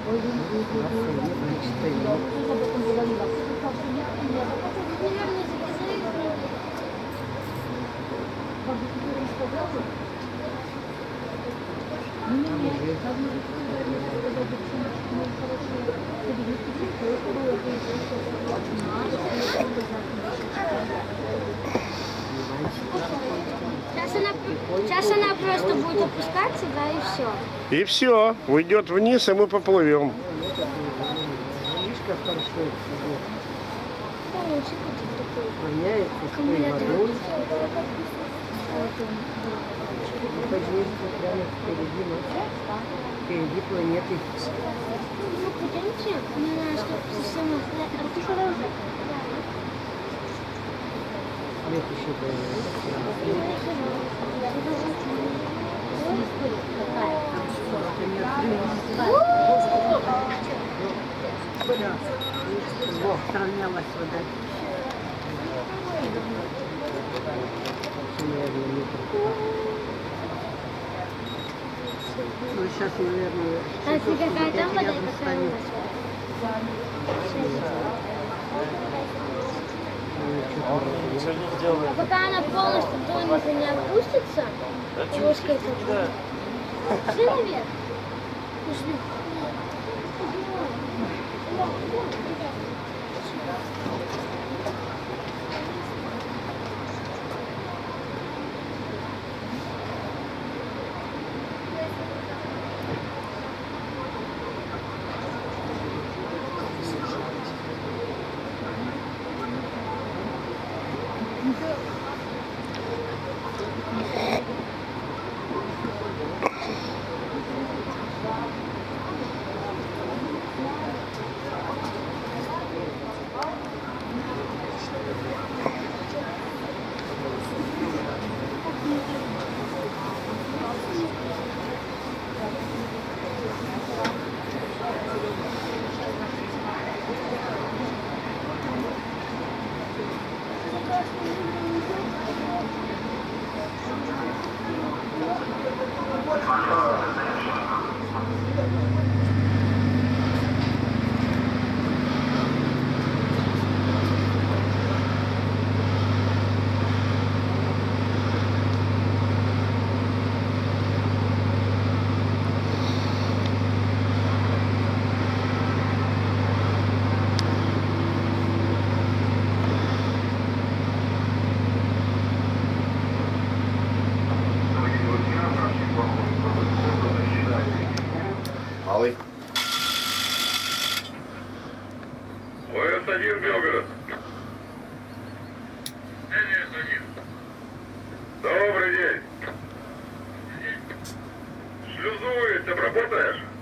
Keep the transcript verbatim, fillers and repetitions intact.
Сейчас она, сейчас она просто будет опускаться, да, и все. И все, уйдет вниз, и мы поплывем. Впереди планеты. Ну, пойдемте. Не знаю, что совсем... Свет еще Бог сравнялась вода. Ну, сейчас, наверное, а ты какая там вода, какая у нас? А пока она полностью донизу не опустится, ложкой такой. Пошли наверх. Пошли. Малый. ОС один Белгород. Добрый день. Шлюзует, ты работаешь?